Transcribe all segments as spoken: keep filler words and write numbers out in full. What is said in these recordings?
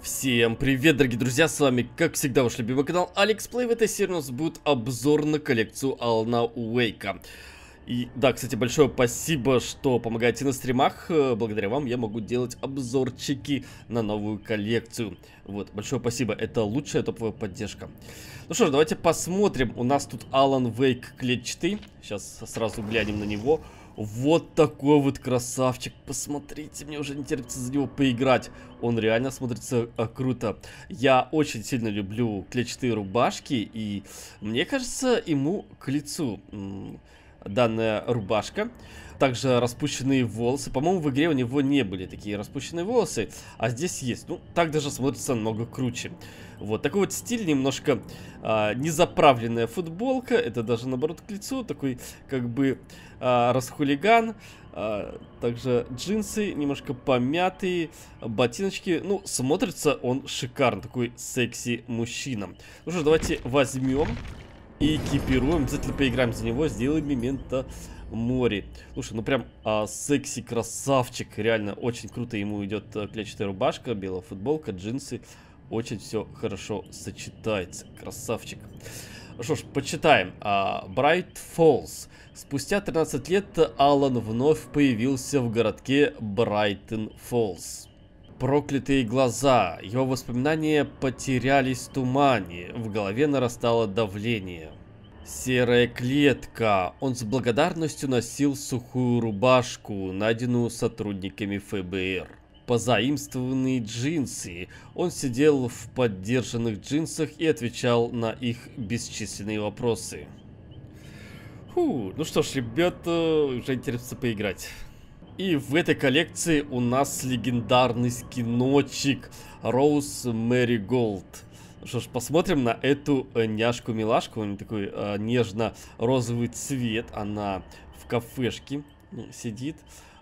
Всем привет, дорогие друзья, с вами, как всегда, ваш любимый канал AlexPlay. В этой серии у нас будет обзор на коллекцию Алана Уэйка. И да, кстати, большое спасибо, что помогаете на стримах. Благодаря вам я могу делать обзорчики на новую коллекцию. Вот, большое спасибо, это лучшая топовая поддержка. Ну что ж, давайте посмотрим. У нас тут Алан Уэйк клетчатый. Сейчас сразу глянем на него. Вот такой вот красавчик. Посмотрите, мне уже не терпится за него поиграть. Он реально смотрится а, круто. Я очень сильно люблю клетчатые рубашки. И мне кажется, ему к лицу данная рубашка. Также распущенные волосы. По-моему, в игре у него не были такие распущенные волосы. А здесь есть. Ну, так даже смотрится намного круче. Вот такой вот стиль, немножко а, незаправленная футболка. Это даже наоборот к лицу. Такой как бы а, расхулиган. а, Также джинсы немножко помятые. Ботиночки. Ну, смотрится он шикарно. Такой секси мужчина. Ну что, давайте возьмем и экипируем. Обязательно поиграем за него. Сделаем мементо море. Слушай, ну прям а, секси красавчик. Реально очень круто ему идет а, клетчатая рубашка, белая футболка, джинсы. Очень все хорошо сочетается. Красавчик. Ну что ж, почитаем. а, Bright Falls. Спустя тринадцать лет Алан вновь появился в городке Брайтон Фоллс. Проклятые глаза. Его воспоминания потерялись в тумане. В голове нарастало давление. Серая клетка. Он с благодарностью носил сухую рубашку, найденную сотрудниками эф бэ эр. Позаимствованные джинсы. Он сидел в поддержанных джинсах и отвечал на их бесчисленные вопросы. Фу, ну что ж, ребята, уже интересно поиграть. И в этой коллекции у нас легендарный скиночек Роуз Мэриголд. Что ж, посмотрим на эту э, няшку-милашку. У нее такой э, нежно-розовый цвет. Она в кафешке сидит.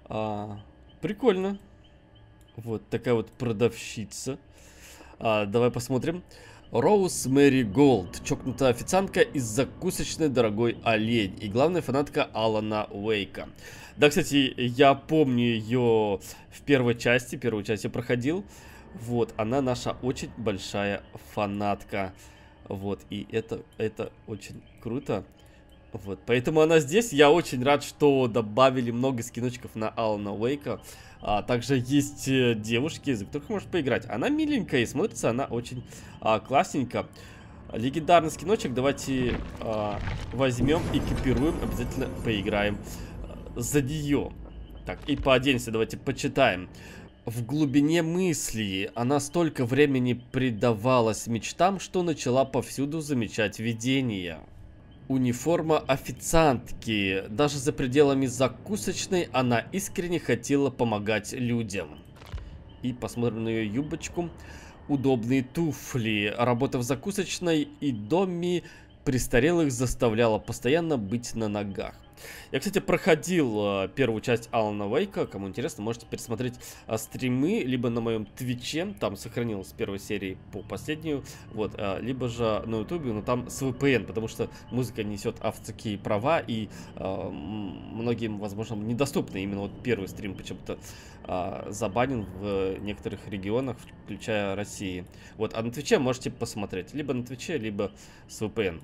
А, прикольно. Вот такая вот продавщица. А, давай посмотрим. Роуз Мэриголд. Чокнутая официантка из закусочной «Дорогой олень». И главная фанатка Алана Уэйка. Да, кстати, я помню ее в первой части. Первую часть я проходил. Вот, она наша очень большая фанатка. Вот, и это, это очень круто. Вот, поэтому она здесь. Я очень рад, что добавили много скиночков на Алана Уэйка. А, также есть э, девушки, за которых можно поиграть. Она миленькая и смотрится она очень а, классненько. Легендарный скиночек. Давайте а, возьмем, экипируем. Обязательно поиграем а, за нее. Так, и по отдельности давайте почитаем. В глубине мысли она столько времени предавалась мечтам, что начала повсюду замечать видения. Униформа официантки. Даже за пределами закусочной она искренне хотела помогать людям. И посмотрим на ее юбочку. Удобные туфли. Работа в закусочной и доме престарелых заставляла постоянно быть на ногах. Я, кстати, проходил э, первую часть Алана Уэйка. Кому интересно, можете пересмотреть э, стримы либо на моем твиче, там сохранилось с первой серии по последнюю, вот, э, либо же на ютубе, но там с вэ пэ эн, потому что музыка несет авторские права и э, многим, возможно, недоступны. Именно вот первый стрим почему-то э, забанен в некоторых регионах, включая России. Вот, а на твиче можете посмотреть, либо на твиче, либо с вэ пэ эн.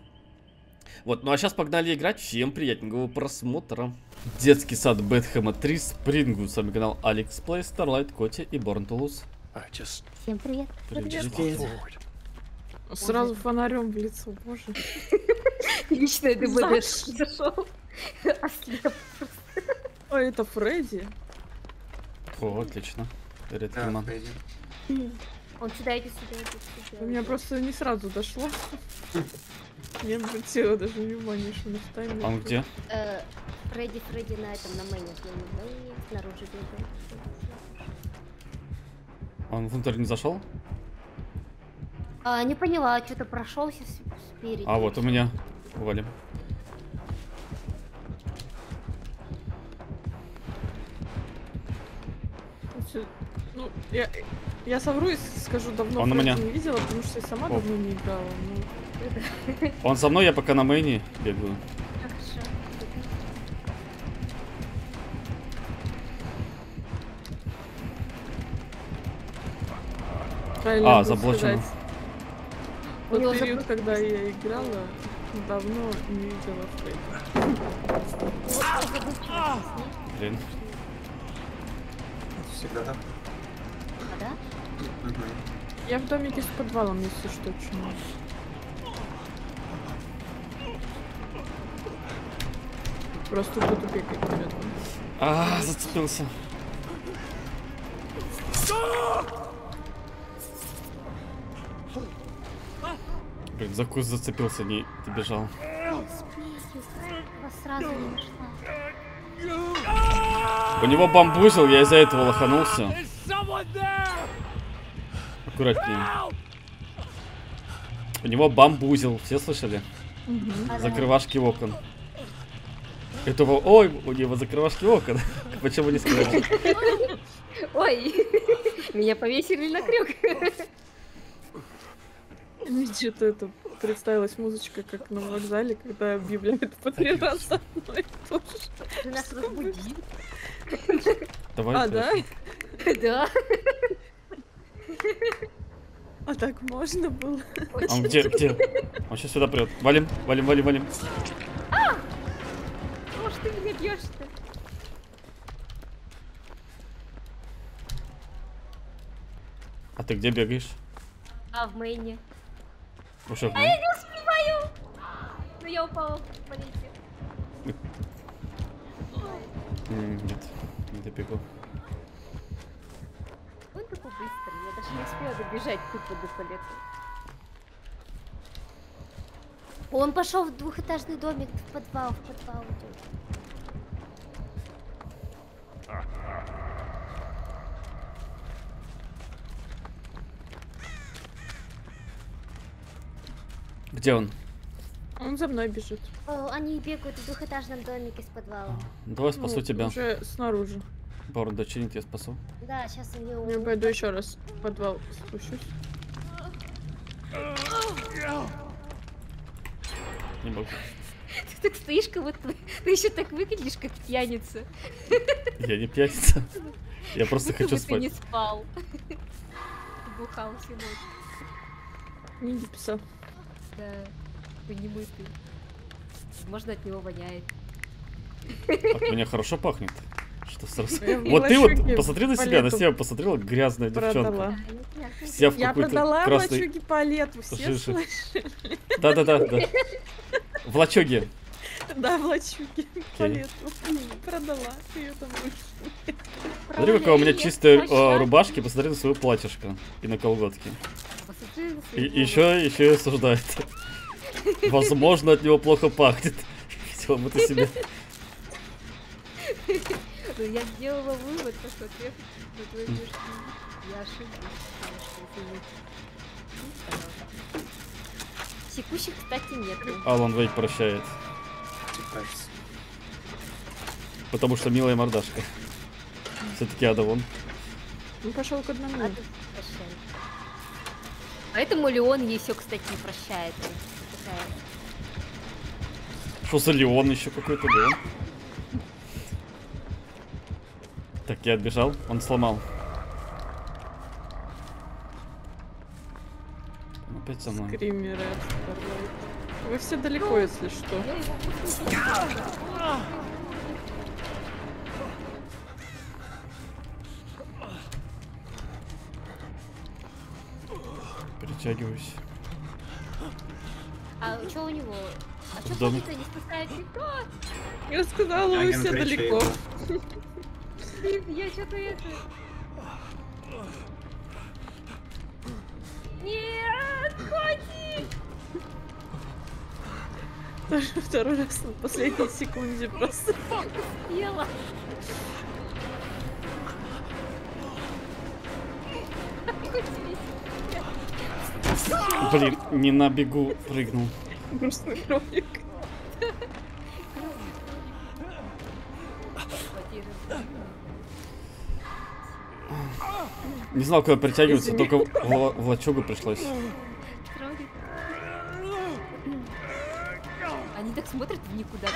Вот, ну а сейчас погнали играть. Всем приятненького просмотра. Детский сад Бэтхэма три, Спрингу. С вами канал AlexPlay, Starlight, Коти и Born to Lose. Всем привет. Привет. Привет. Сразу фонарем в лицо, боже. Лично ты будешь зашел. Ослеп. А это Фредди. О, отлично. Редкий Да, ман. Фредди. Он сюда идет, сюда идет, сюда. У меня просто не сразу дошло. Я не обратила даже внимания, что на таймере. А он где? Э, Фредди, Фредди на этом, на мэне, на мэне, снаружи бегает. Он внутрь не зашел? А, не поняла, что-то прошелся спереди. А вот у меня. Валим. Ну, я, я совру и скажу, давно Он на Фредди меня. не видела, потому что я сама О. давно не играла. Ну, Он за мной, я пока на мейне бегаю. Хорошо. Правильно А, было заблочено. сказать. У него Тот период, заблочено. когда я играла, давно не видела Фредди. Вот заблочено с ней. Блин. Всегда так. А, да? Мгм. Я в домике с подвалом, если что, чему. Просто буду бегать перед ним. А, зацепился. Блин, за куст зацепился, не добежал. Смесью. Вас сразу не нашла. У него бамбузил, я из-за этого лоханулся. Аккуратнее. У него бамбузил, все слышали? Угу. Закрывашки окон. Этого... Ой, у него закрывашки окон. Почему не сказали? Ой, меня повесили на крюк. Мне что-то это представилась музычка, как на вокзале, когда объявляют по три раза одно и то же. Ты нас разбудил. Давай. А, да? Да. А так можно было? А он где? Где? Он сейчас сюда прет. Валим, валим, валим, валим. Может, ты меня бьешь-то? А ты где бегаешь? А, в мейне. Уже в А я не успеваю! Ну я упала в полете. М, Нет, не добегу. Он такой быстрый, я даже не успела добежать тупо до полета. Он пошел в двухэтажный домик, в подвал, в подвал идет. Где он? Он за мной бежит. О, они бегают в двухэтажном домике с подвалом. Давай спасу Ну, тебя. Уже снаружи. Борн, дочерить я спасу. Да, сейчас у него... Я пойду еще раз в подвал спущусь. Не могу. Ты так стоишь, как будто ты еще так выглядишь, как пьяница. Я не пьяница. Я просто Будто хочу бы ты не спать. спал. Бухал всю ночь. Книги писал. Да, ты не мытый. Возможно, от него воняет. От меня хорошо пахнет. Что сразу. Я в Вот ты вот лачуге посмотри на по себя, на лету себя посмотрела, грязная девчонка. продала. Да, непонятно. Вся в Я какой-то продала в красной... лачуге по лету, все жиже. слышали? Да-да-да, да. В лачуге. Да, в лачуге по Окей. лету. Продала. Ее там вышло. Смотри, какая у меня Правильно, чистая прощай. а, рубашка, посмотри на свое платьишко и на колготки. Посмотри на И своего. еще, еще и осуждает. Возможно, от него плохо пахнет. Хотела бы ты себе. Ну, я сделала вывод, посмотрев на твои мешки. Я ошиблась. конечно, извините. Секущих, кстати, нету. Алан Вейк прощает. Кажется. Потому что милая мордашка. Все-таки Ада вон. Он пошел к одному. А ты прощай. Поэтому Леон ей все, кстати, не прощает. Такая. Что за Леон еще какой-то, да? Так, я отбежал, он сломал. Опять со мной. Скримеры от Starlight. Вы все далеко, если что. Я его вкусно. Перетягиваюсь. А что у него? А В что доме. полиция не спускает никто? Я сказала, вы Агент все Ричи далеко. его. Я что-то это... Нет, хватит! Тоже второй раз на последней секунде просто. Ела. Блин, не на бегу прыгнул. Грустный кролик. Не знал, куда притягиваться, только в, ла- в лачугу пришлось. Кролик. Они так смотрят в никуда.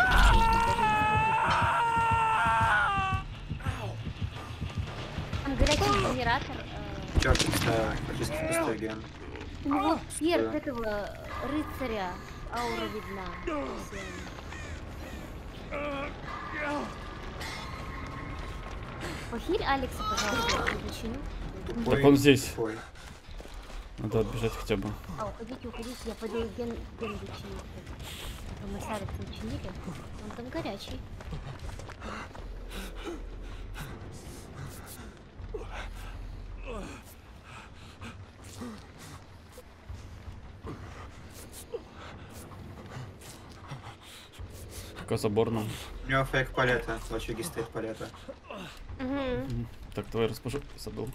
Там горячий генератор. э, Черт, пустая, практически пустой ген. У него перк этого рыцаря. Аура видна. Похиль Алекса, пожалуйста, я зачиню. Тупой, Так он здесь. тупой. Надо отбежать хотя бы. А, уходите, уходите, я пойду ген, ген зачинить. А мы с Алексом чинили. Он там горячий. Пока заборно. У него фейк палета, в очаге стоит палета. Угу. Так, давай расскажу. Забыл.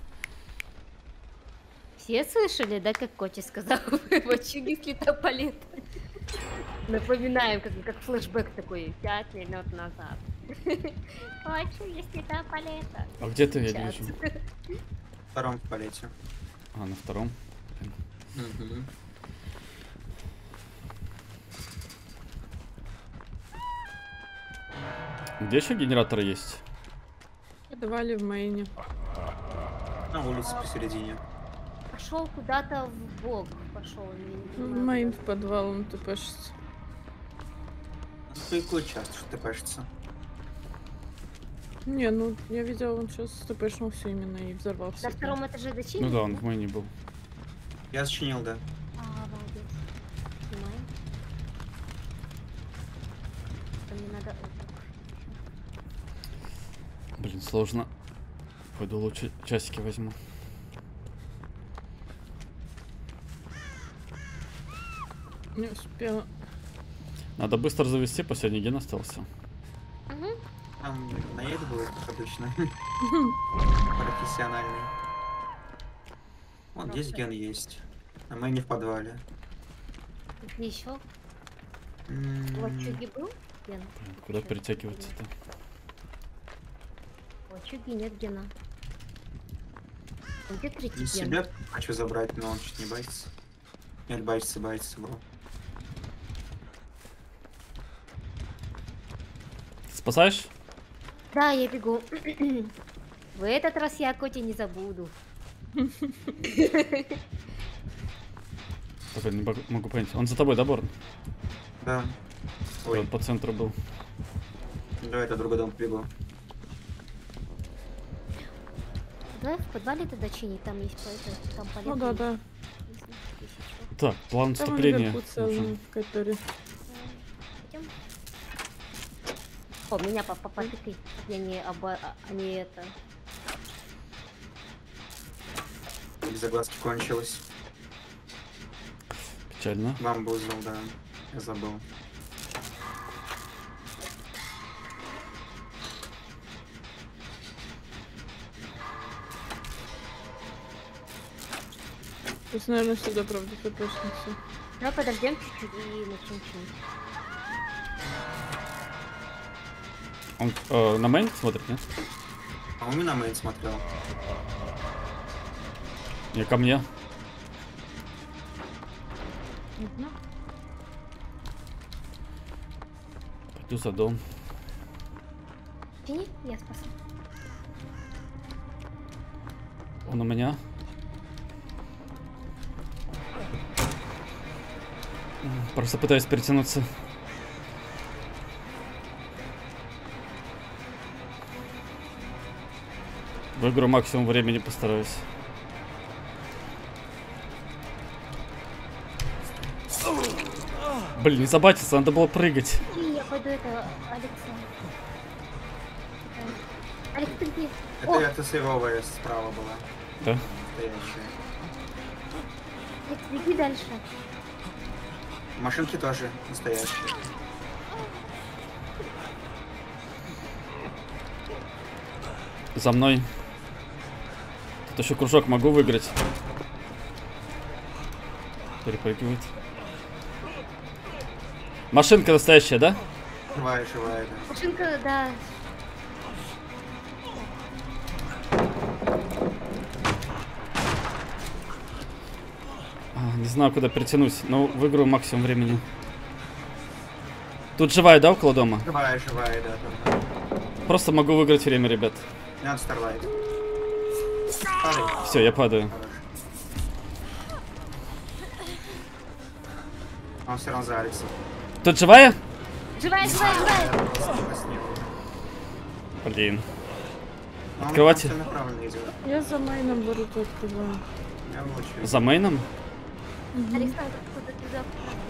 Все слышали, да, как Коти сказал? В очаге слета палет. Напоминаем, как, как флешбэк такой, пять минут назад. В очаге слета палета. А где ты? Я не Сейчас. вижу. В втором в палете. А, на втором. Угу. Где еще генератор есть? Давали в мейне. На улице посередине. Пошел куда-то в бок. Пошел. В мейн в подвал он тупешится. Фейкуй часто, что ты пашется. Не, ну я видела, он сейчас тпшнулся именно и взорвался. На втором этаже дочинили? Ну да, он в мэне был. Я зачинил, да. А, молодец. Снимаем. Это мне надо... Блин, сложно. Пойду лучше часики возьму. Не успела. Надо быстро завести, последний ген остался. Угу. Там наед будет, как обычно. Профессиональный. Вон здесь ген есть. А мы не в подвале. Где еще? М, В очаге был ген? Блин, куда перетягиваться-то? В очаге нет гена. А где третий Для ген? себя хочу забрать, но он чуть не байтится. Нет, байтится, байтится, бро. Спасаешь? Да, я бегу. В этот раз я Коти не забуду. Только не бог- могу понять. Он за тобой, да, Борн? Да. Ой. Ой, Он по центру был. давай это другой дом побегу. Давай в подвале тогда чинить, там есть поэты, там полет. Ну да, да. Так, план Там вступления. наверху целый Нужен. в коопере. Пойдем. О, меня по попытки. Я не оба... а, а не это. Загвоздки кончилась. Печально. Бамбузл, да. Я забыл. То есть, наверное, сюда, правда, тпшнулся. Давай подождем чуть-чуть и начнем чинить. Он э, на мейн смотрит, нет? А он на мейн смотрел. Не, ко мне. Угу. Пойду за дом. Чини, я спасу. Он у меня. Просто пытаюсь перетянуться. В игру максимум времени постараюсь. Блин, не забатиться, надо было прыгать. И я пойду это Алекса. Алекс, ты где? Это О, это сейвовая справа была. Да? Настоящая. Алекс, беги дальше. Машинки тоже настоящие. За мной. Тут еще кружок могу выиграть. Перепрыгивает. Машинка настоящая, да? Живая, живая, да. Машинка, да. А, не знаю, куда перетянусь, но в игру максимум времени. Тут живая, да, около дома? Живая, живая, да. Там. Просто могу выиграть время, ребят. Надо Старлайт. Падай. Все, я падаю. Он все равно за Алексом. Тут живая? Живая, живая, живая. Блин. Он Открывайте. направленно идет. Я за мейном вороту открываю. Я лучше. За мейном? Александр, куда ты завтра?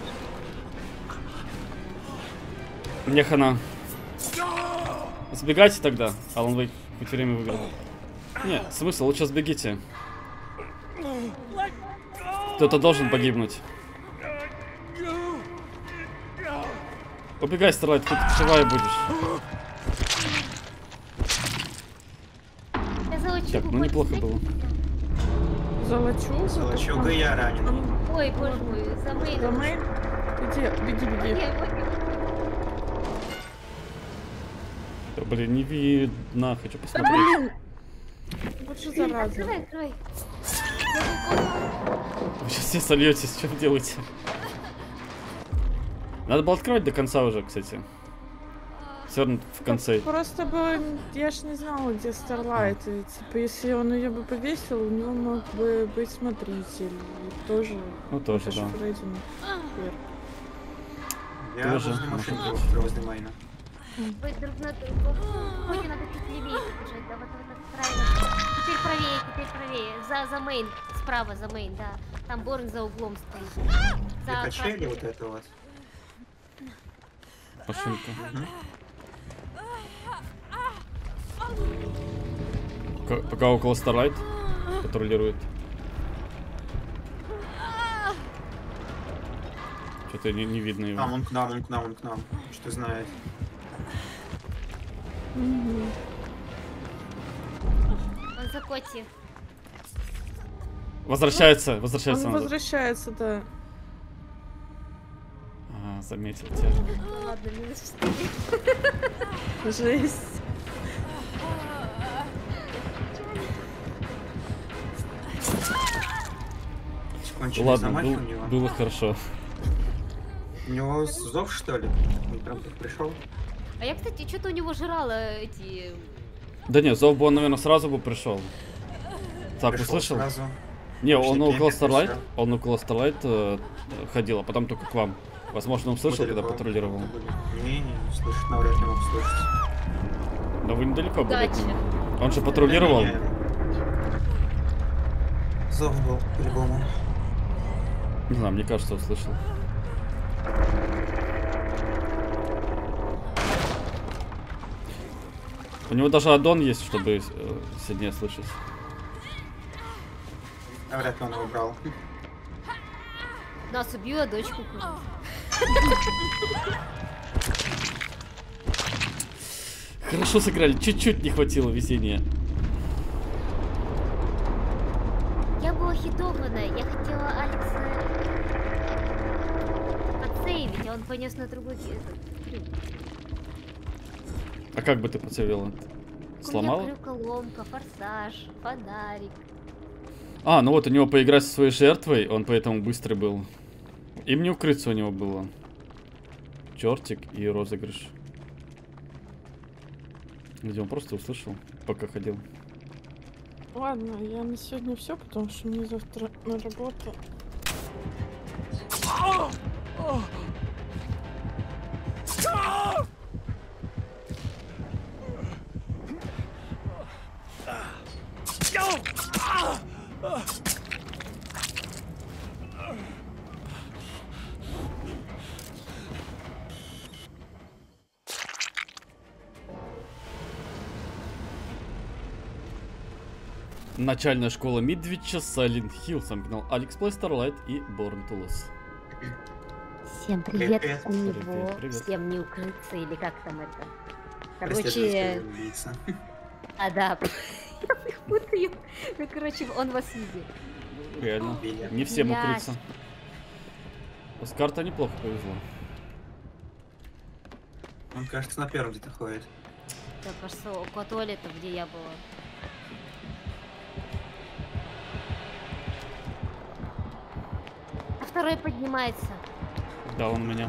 Мне хана. Сбегайте тогда. Алан Вейк хоть время выиграл. Не, смысл, лучше сбегите. Кто-то должен погибнуть. Убегай, Старлайт, тут живая будешь. Я заучу. Так, ну неплохо было. Золочу. Золочуга я ранен. Ой, боже мой, за За мейном. мейн. Иди, беги, беги. Да, блин, не видно. Хочу Да посмотреть. блин! Вот же зараза. Открывай, открывай. Вы сейчас все сольетесь, что вы делаете? Надо было открывать до конца уже, кстати. Все равно в конце. Просто бы я ж не знала, где Старлайт. И, типа, если он ее бы повесил, у него мог бы быть смотритель. И тоже. Ну тоже, это ж да. Фредди Меркьюри. Я Тоже. возле машинки возле Майна. Вы друг на друга. Ой, надо чуть левее побежать, да, вот это правильно. Теперь правее, теперь правее. За, за мейн, справа за мейн, да. Там Борн за углом стоит. Для За качели вот это вот. Машинка. Мгм. К- Пока около Старлайт патрулирует. Что-то не, не видно его. Там, он к нам, он к нам, он к нам. Что знает. Мгм. Он за Коти. Возвращается, возвращается Он назад. возвращается, да. А, заметил тебя. Ладно, минус четыре. Жесть. Кончили Ладно, замахи был- у него. было хорошо. У него зов, что ли? Он прям тут пришел. А я, кстати, что-то у него жрала эти... Да не, зов бы он, наверное, сразу бы пришел. Так, Пришел услышал? сразу. Не, Почти он около пемпель Старлайт, всё. он около Старлайт э, ходил, а потом только к вам. Возможно, он слышал, Мы когда далеко патрулировал. были. Не, не, не слышит, навряд ли мог слышать. Но вы недалеко были. от Удачи. него. Он же патрулировал. Не, не. Зов был, по-любому. Не знаю, мне кажется, услышал. У него даже аддон есть, чтобы э, сильнее слышать. Навряд ли он его брал. Нас убила дочку. Хорошо сыграли, чуть-чуть не хватило везения. Я была хитованная, я хотела Алекса отсейвить, а он понес на другой ки- А как бы ты подсовела? Сломала? У меня крюколомка, форсаж, фонарик. А, ну вот у него поиграть со своей жертвой, он поэтому быстрый был. Им не укрыться у него было. Чертик и розыгрыш. Где он просто услышал, пока ходил. Ладно, я на сегодня все, потому что мне завтра на работу. Начальная школа Мидвича, Silent Hill, сам канал Алекс Плей, Старлайт и Born to Lose. Всем привет, Привет. у него Привет, привет. всем не укрыться, или как там это. Короче, Преследовательская убийца. а да, я их путаю. Ну, короче, он вас видит. Реально. Видели. Не всем Блядь. укрыться. С картой неплохо повезло. Он, кажется, на первом где-то ходит. Я кажется, около туалета, где я была. А второй поднимается. Да, он у меня.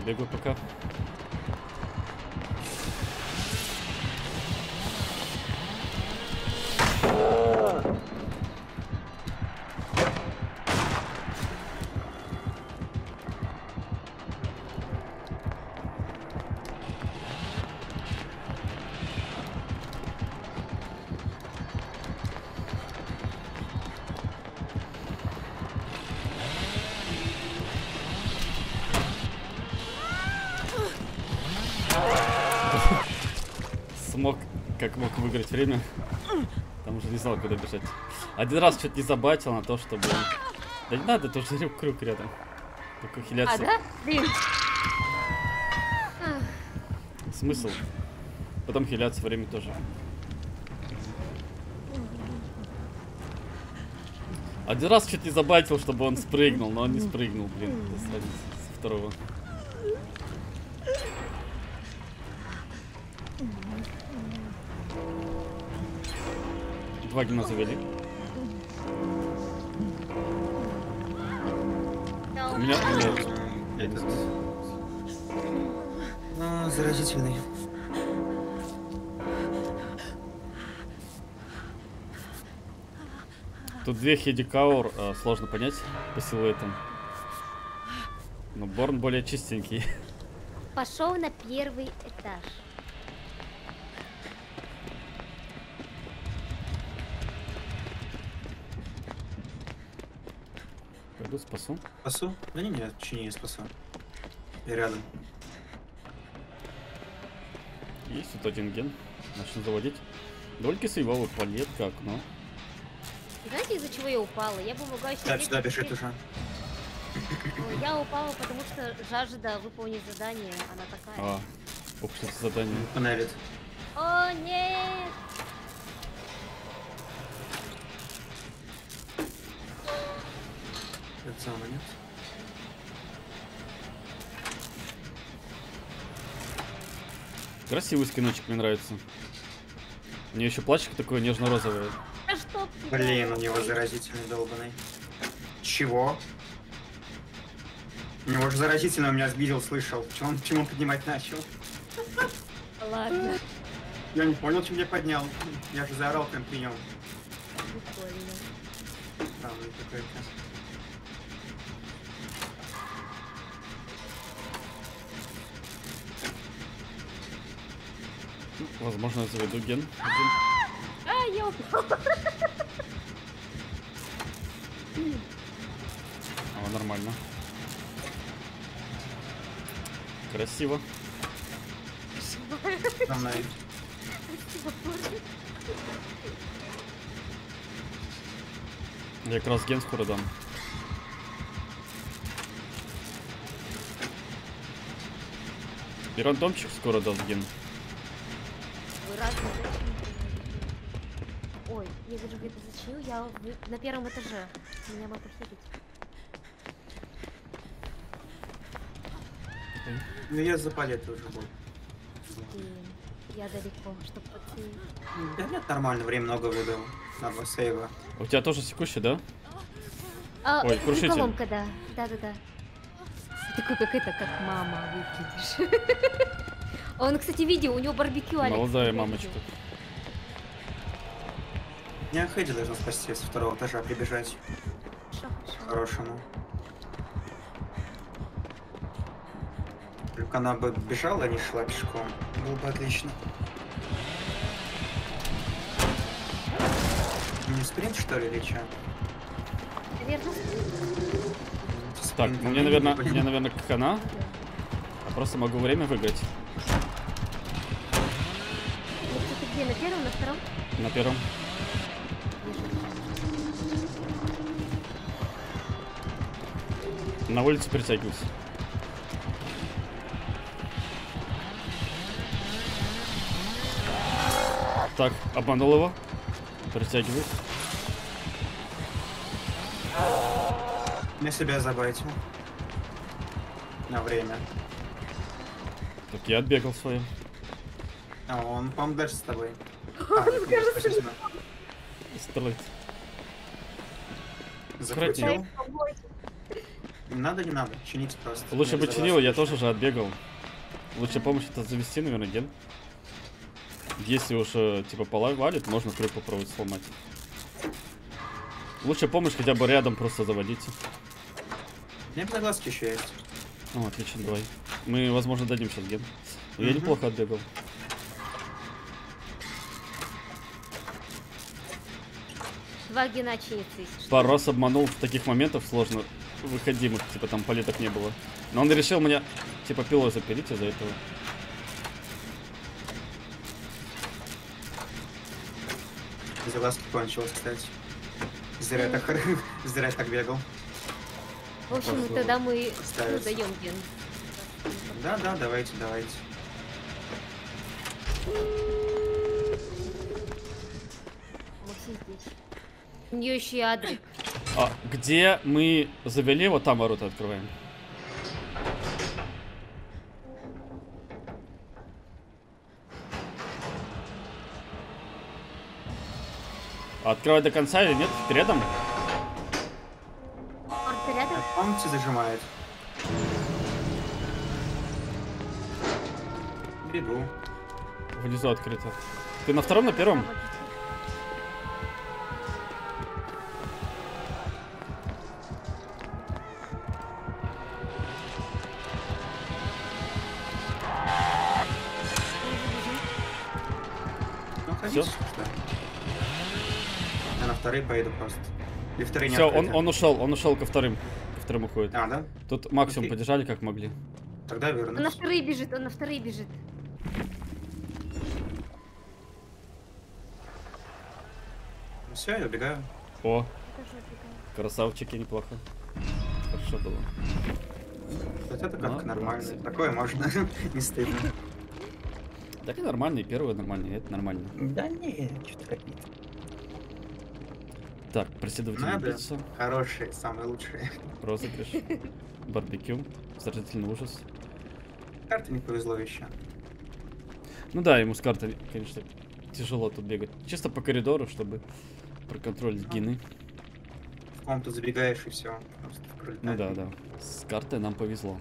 бегаю пока. Смог, как мог выиграть время. Там уже не знал, куда бежать. Один раз чуть не забатил на то, чтобы... Да не надо, тоже круг рядом. Только хиляться. А, да? Блин. Смысл? Потом хиляться время тоже. Один раз чуть не забатил, чтобы он спрыгнул, но он не спрыгнул, блин. Со второго. Два гена завели. У меня... Этот... Ну, заразительный. Тут две хедикаур, э, сложно понять по силуэтам. Но Борн более чистенький. Пошел на первый этаж. Пойду спасу. Спасу? Да не, нет, вообще не спасу. Я рядом. Есть тут один ген. Начну заводить. Довольно сейвовый палетка, окно. Знаете, из-за чего я упала? Я бы могла еще... Так, сюда бежит уже. Ой, я упала, потому что жажда выполнить задание, она такая. А, общее задание. Панелит. О, нет! Это самое, нет? Красивый скиночек, мне нравится. У нее еще платьишко такое нежно-розовое. Да что ты Блин, у делаешь? него заразительный долбаный. Чего? У него же заразительно, у меня сбил, слышал. Чего он, почему он поднимать начал? Ладно, Я не понял, чем я поднял. Я же заорал прям при нем. прикольно. Странный какой-то. Возможно, я заведу ген. Один. А, я упала. О, нормально. Красиво. За мной. Я как раз ген скоро дам. И рандомчик скоро даст ген. Вы разные, да? Ой, я даже где-то зачинил, я в- на первом этаже. Меня бы похитить. Ну я за палетой уже был. Блин, я далеко, чтобы подсеять. Да нет, нормально, время много выбил. На два сейва. У тебя тоже секущий, да? А, Ой, это крушитель. колонка, да. Да-да-да. Такой, как это, как мама выглядишь. Он, кстати, видел, у него барбекю, Алекс. Молодая я мамочка. видел. Меня Хэдди должна спасти со второго этажа, прибежать. Хорошо, хорошо. Хорошему. Только она бы бежала, а не шла пешком. Было бы отлично. Не спринт, что ли, или чё? Наверное, Так, ну мне, наверное, мне, наверное, как она. А просто могу время выиграть. ну, кстати, где, на первом, на втором? На первом. На улице перетягиваюсь. Так, обманул его. Перетягиваюсь. На себя забайтил. На время. Так, я отбегал свое. А он, по-моему, дальше с тобой. А, нет, нет, спасибо. Стрелять. Закрутил. Помочь. Не надо, не надо. Чините просто. Лучше бы Мне чинил, я согласен. тоже уже отбегал. Лучше помощь это завести, наверное, ген. Если уж э, типа пола валит, можно крюк попробовать сломать. Лучше помощь хотя бы рядом просто заводите. У меня глазки еще есть. Ну, отлично, давай. Мы, возможно, дадим сейчас ген. Но я Мгм. неплохо отбегал. Два гена чинится, если что. Пару раз обманул, в таких моментах сложно выходимых, типа там палиток не было. Но он решил меня, типа, пилой запилить из-за этого. Из-за глазки кончилось, кстати. Зря я так, зря я так бегал. В общем, Пошло. тогда мы ну, Ставится. даем ген. Да, да, давайте, давайте. Максим здесь. У нее еще и адрес. А где мы завели, вот там ворота открываем. А открывать до конца или нет? Рядом? Арта рядом? Помните, зажимает. Бегу. Внизу открыто. Ты на втором, на первом? Ну, ходите. Всё? Да. Я на вторые поеду просто. И вторые не Все, он, открыты. он ушел, он ушел ко вторым. Ко вторым уходит. А, да? Тут максимум Окей. подержали, как могли. Тогда Он на вернусь. вторые бежит, он на вторые бежит. Ну все, я убегаю. О, красавчики, неплохо. Хорошо было. Вот это как Молодцы. нормально. Такое можно. Не стыдно. Так и нормально, и первый нормальный, и это нормально. Да не, что-то какие-то. Так, преследовательная Надо. убийца, Хорошие, самые лучшие. розыгрыш, барбекю, заразительный ужас. Карте не повезло еще. Ну да, ему с картой, конечно, тяжело тут бегать. Чисто по коридору, чтобы проконтролить гины. В комнату забегаешь и все. Просто пролетает. Ну да, да. С картой нам повезло.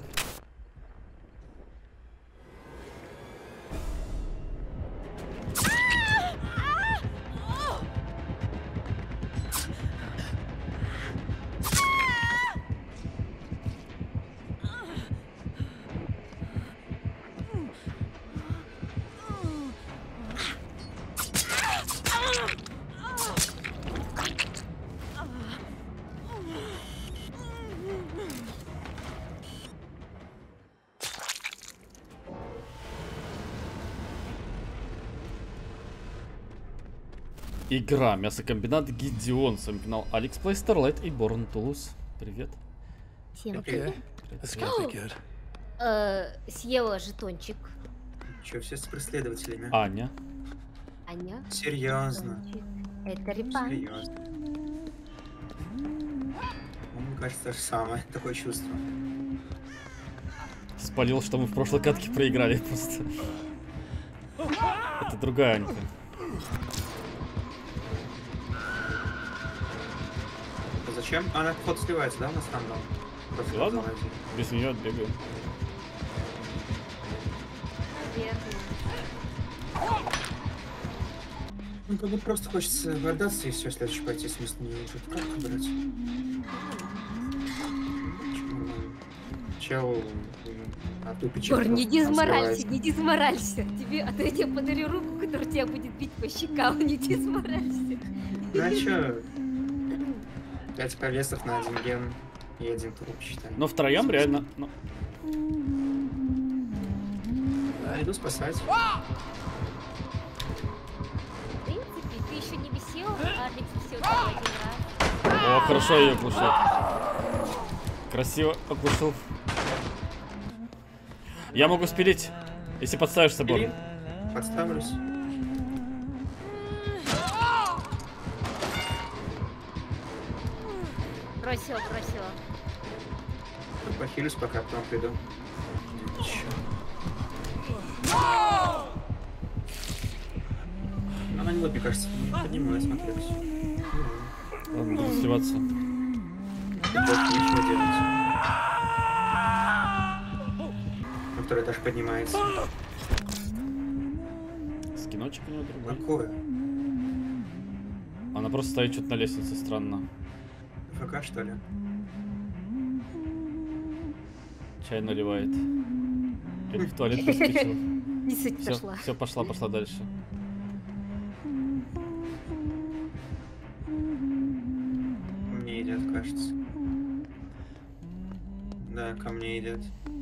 Игра Мясокомбинат Гидеон. С вами канал Алексплей, Starlight и Борн Тулус. Привет. Всем Окей. That's gonna be good. Э, съела жетончик. Че, все с преследователями? Аня. Аня. Серьезно. жетончик. Это репан. Серьезно. Ну, мне кажется, то же самое. Такое чувство. Спалил, что мы в прошлой катке проиграли просто. Это другая Анька. А зачем? Она, походу, сливается, да, у нас там? Да? Просто Ладно. залазит. Без нее отбегаем. Наверное. Ну, как бы просто хочется вардаться и все, следующий пойти с места не уже карту брать. Чё, нормально. Чел, а ту печать Гор, не просто там дезморалься, сливается. не дезморалься. Тебе, а то я тебе подарю руку, которая тебя будет бить по щекам. Не дезморалься. Ну а чё? Пять повесов на один ген и один труп, считай. Но втроем реально. Ну, Да, иду спасать. В принципе, ты еще не висел, а Алекс висел только один раз. о, хорошо ее оглушил. Красиво оглушил. Я могу спилить, если подставишься, Или Борн. подставлюсь. Бросила, бросила. Похилюсь, пока потом приду. Чё? Она не мне кажется, не поднимаю, смотрюсь. Ладно, буду сливаться. И больше нечего делать. На второй этаж поднимается. Скиночек у него другой. Какое? Она просто стоит что-то на лестнице, странно. ФК, что ли? Чай наливает. Или в туалет приспичила. Не суть Все, пошла. все, пошла, пошла дальше. Мне идет, кажется. Да, ко мне идет.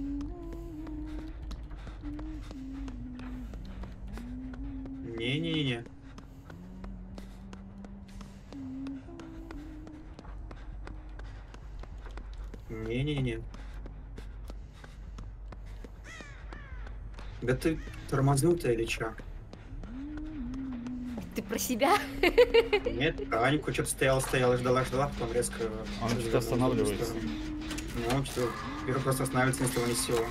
Не-не-не. Не-не-не. Да ты тормознутая или чё? Ты про себя? Нет, Аньку что-то стояла, стояла, ждала, ждала, потом резко... Он что-то развернулась в останавливается. сторону. Ну, он что-то... Первый просто останавливается ни с того ни с сего.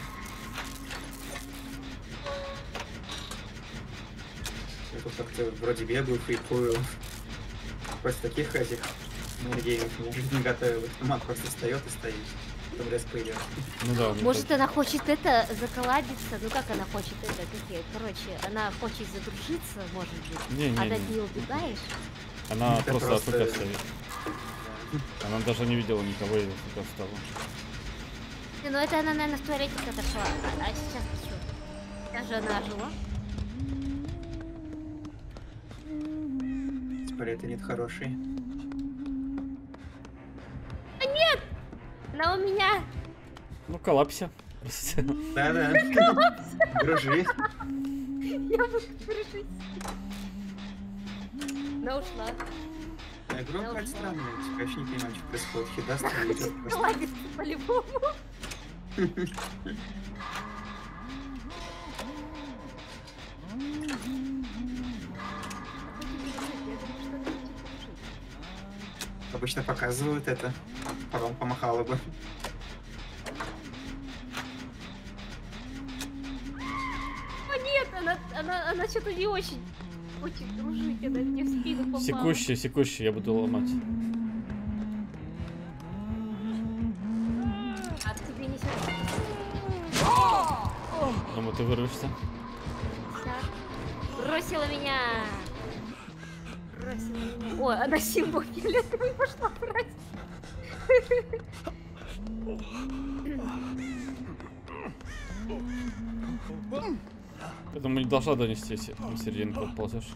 Я тут как-то вроде бегаю, фейкую. После таких этих геймов меня жизнь не готовилась. Мат просто встает и стоит. Потом резко идет. Ну да, у него Может, так. она хочет это заколабиться? Ну как она хочет это? Какие? Короче, она хочет задружиться, может быть. Не, не, А ты от не. нее убегаешь? Она Это просто просто- АФК стоит. Она даже не видела никого и АФК стала. Ну это она, наверное, в туалете отошла. А, а сейчас ты что? Сейчас же она ожила. Спалет нет хороший. Она у меня! Ну, коллапсе. Просто. Да-да. Дружи. Я буду дружить. Она ушла. Игра какая-то странная. Я вообще не понимаю, что происходит. Хидаст или идет просто. Коллабится по-любому. Обычно показывают это. Потом помахала бы. О нет, она, она, она что-то не очень, очень дружить, она мне в спину попала. Секущий, секущий, я буду ломать. А к тебе не сядет. Думаю, ты вырвешься. Бросила меня. Бросила меня. О, она символ фиолетовый пошла брать. Я думаю, не должна донести, если на серединку ползешь.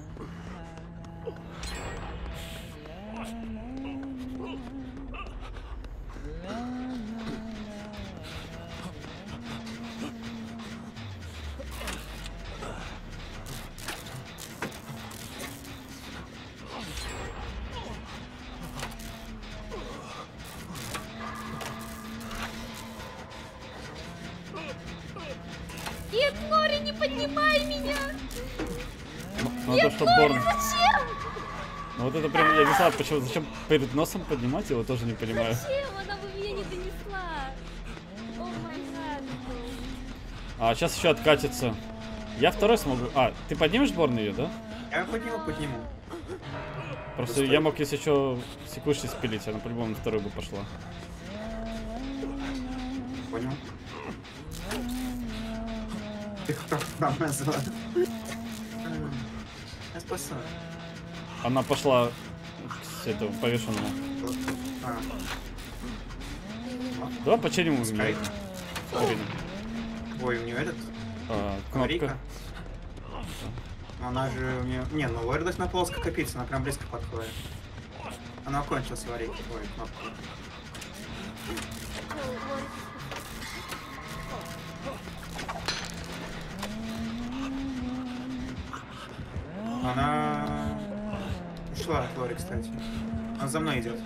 Нет, Лори, не поднимай меня! Ну, то, что Борн... Зачем? Ну, вот это прям, я не знаю, почему, зачем перед носом поднимать, его тоже не понимаю. Зачем? Она бы меня не донесла. О май гад. А, сейчас еще откатится. Я второй смогу... А, ты поднимешь Борн ее, да? Я подниму, подниму. Просто Просто- я мог, если еще секущий спилить, она по-любому на второй бы пошла. Понял. Ты кто там назвал? Я спасаю. Она пошла к этому повешенному. А, Давай починим у Скайп. меня. ой, у нее этот А, кнопка. Рика. Она же у нее. Не, ну Лори должна плоско копиться, она прям близко подходит. Она окончилась варить. Ой, кнопку. Она ушла от Лори, кстати. Она за мной идет.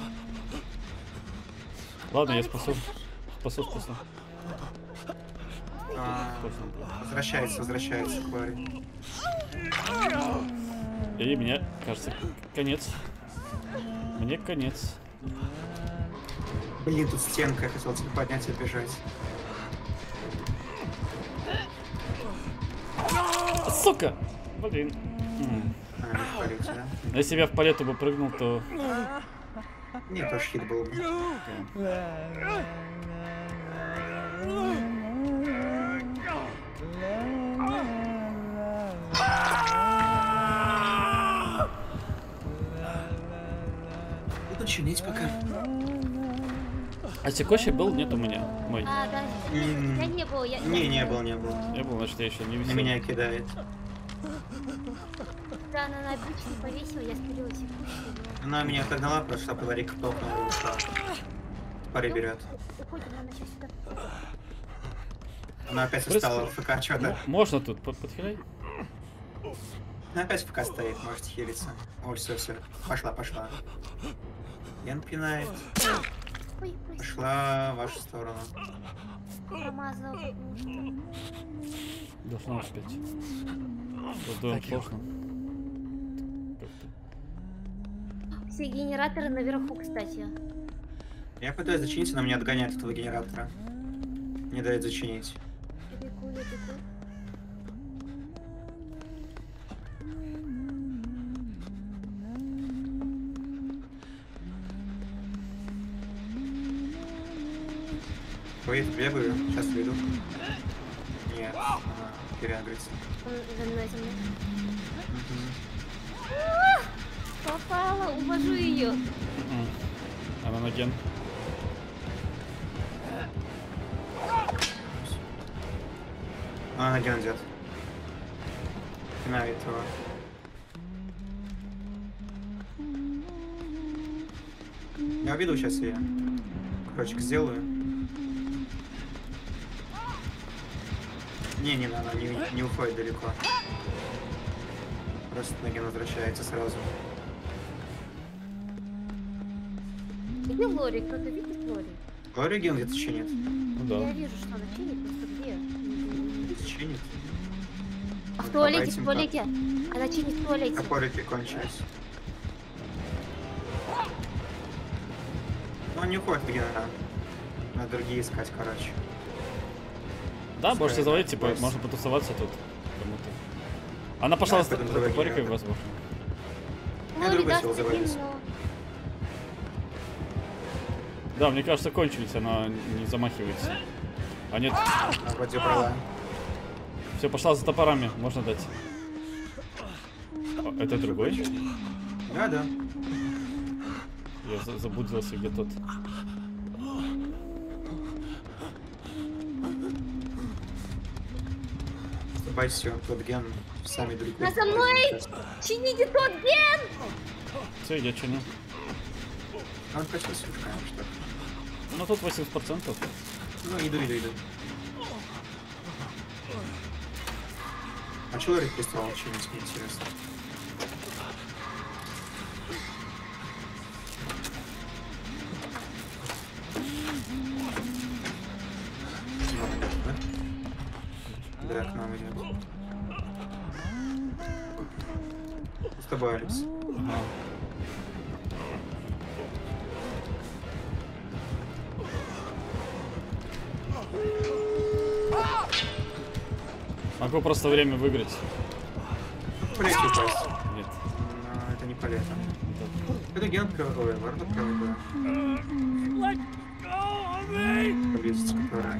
Ладно, я спасу. Спасу, спасу. А, возвращается, возвращается к Лори. И мне кажется, конец. Мне конец. Блин, тут стенка, я хотел тебя поднять и бежать. Сука! Блин. М. А, не в полете, да? Если бы я в палету бы прыгнул, то... Нет, тоже хит был бы. Буду чинить пока. А Секоши был? Нет у меня. Мой. А, да, М, я не был, я... Не, не был, не был. Я был, значит, я еще не На висел. меня кидает. Да, она на обычный повесила, я спилила текущий, но... Она меня отогнала, прошла по ларик толкнула и ушла. Пари берет. Уходим, она сейчас сюда. Она опять Просто- устала в ФК, что-то. М- Можно тут под- подхилять? Она опять в ФК стоит, может хилиться. Ой, все, все. Пошла, пошла. Ян пинает. Ой, ой, Пошла в вашу сторону. промазал, потому что... Должна успеть. Сдуем сложно. Как-то. Все генераторы наверху, кстати. Я пытаюсь зачинить, она меня отгоняет от этого генератора. Не дает зачинить. Я бегу, я бегу. Ой, я тут бегаю, сейчас выйду. Нет, она переагрится. Он за мной, за мной. Мгм. Попала, увожу ее. М-м. Она на ген. А, она ген идет. Пинает его. Я уведу сейчас ее. Крочек сделаю. Не, не надо, не, не уходит далеко. Просто на ген возвращается сразу. Где Лори? Кто-то видит Лори? Глория ген где-то чинит. Ну да. Я вижу, что она чинит, просто где? Чинит. А в Ну, туалете, давайте в туалете. Она чинит в туалете. Топорики кончились. Ну, он не уходит в гена. Надо другие искать, короче. Да, можете Пускай, заводить, типа, просто. можно потусоваться тут. Кому-то. Она пошла Да, за пойдем за заводить, топорикой, да. возможно. Я Лори другой даст сел один, завалить. но... Да, мне кажется, кончились, она не замахивается. А нет, А, вроде брала. все, пошла за топорами, можно дать. О, это другой? Да, да. Я за- заблудился, где тот. Ступай, все, тот ген сами далеко. Она за мной! Чините тот ген! Все, я чиню. Он почти сушкаем, что ли. Ну тут восемьдесят процентов. Ну, иду, иду, иду. А что Ларик прислал чинить, мне интересно. Да? Да, к нам идет. С тобой, Алекс. Ага. Могу просто время выиграть. Полете упасть. Нет. Но это не полето. Это ген кровавый, варда кровавый. Поблизости которая.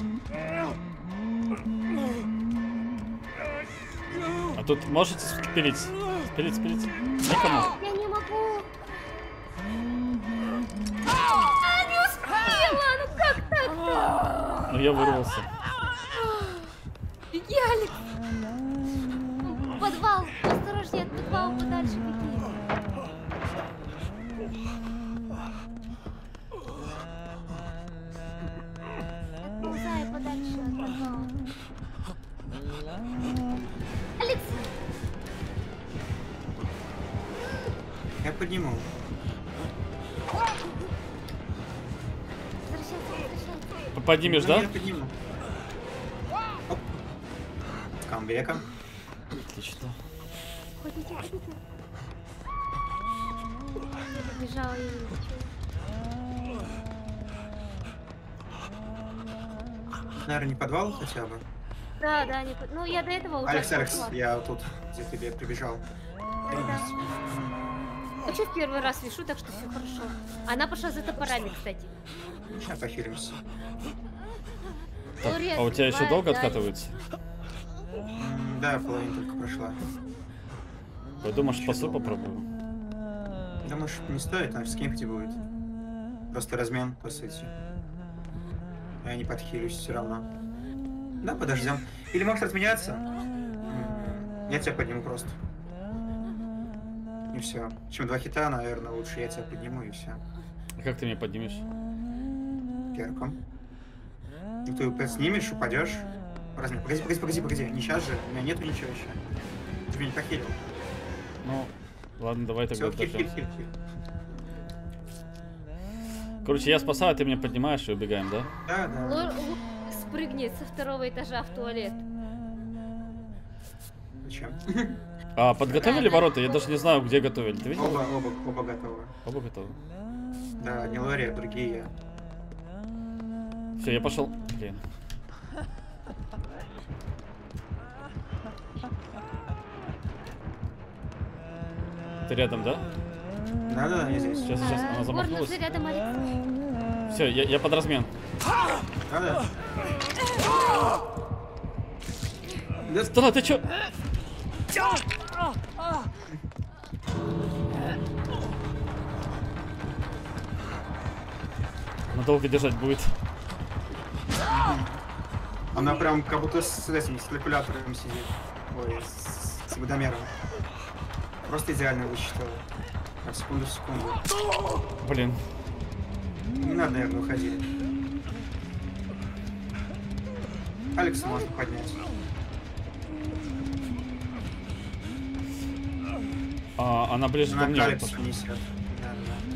А тут можете спилить? Спилить, спилить? Никому. Я не могу. А, не успела! Ну как так-то? Ну я вырвался. Беги, Алекс! В подвал! Осторожнее, от подвала подальше беги. Отползай подальше от подвала. Алекс! Я подниму. Возвращайся, возвращайся. Поднимешь, Ну, да? Я подниму. Оп. С камбеком. Отлично. Ходите, ходите. Я побежала, я не хочу. Наверное, не подвал хотя бы. Да, да, не... по- Ну, я до этого уже... Алекс, Алекс, пошла. я вот тут, где тебе прибежал. Да. Вообще в первый раз вешу, так что все хорошо. Она пошла за топорами, кстати. Сейчас похилимся. Так, Турец, а у тебя еще бывает, долго да, откатывается? М, Да, половина только прошла. Пойду, может, спасу попробую. Думаешь, не стоит, там скимпти будет. Просто размен, по сути. Я не подхилюсь все равно. Да, подождем. Или может отменяться? М, Я тебя подниму просто. И все. Чем два хита, наверное, лучше я тебя подниму и все. А как ты меня поднимешь? Перком. И ты опять снимешь, упадешь. Размен. Погоди, погоди, погоди, погоди. Не сейчас же. У меня нету ничего еще. Ты меня не похилил. Ну, ладно, давай тогда Все, хиль, хиль, дождем. хиль, хиль. Короче, я спасаю, ты меня поднимаешь и убегаем, да? Да, да. Лор Лук спрыгнет со второго этажа в туалет. Зачем? А подготовили Да, да. ворота? Я даже не знаю, где готовили. Ты видел? Оба, оба, оба готовы. Оба готовы. Да, одни Лори, а другие я. Все, я пошел. Блин. Ты рядом, да? Да, да, я здесь. Сейчас, сейчас, она Горн замахнулась. уже рядом, Алекс. Все, я, я под размен. Да, да. Да, Стала, ты чё? Надолго держать будет. она прям как будто с этим, с калькулятором сидит. Ой, с, с водомером. Просто идеально высчитала. Так, секунду в секунду. Блин. Не надо, наверное, уходить. Алекса можно поднять. А, она ближе Она ко к мне. Алексу пошла. несет. Да,